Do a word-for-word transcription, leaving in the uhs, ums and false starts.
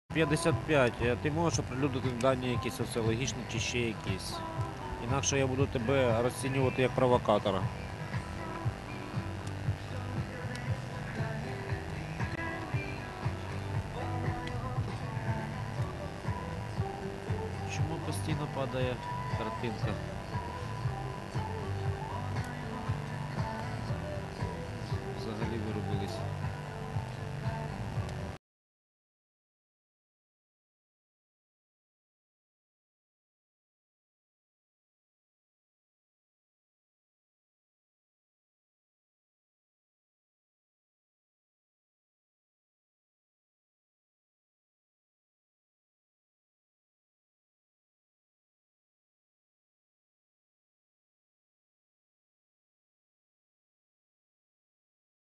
п'ятдесят п'ять, е, ти можеш оприлюднити дані якісь соціологічні чи ще якісь. Інакше я буду тебе розцінювати як провокатора. Чому постійно падає картинка?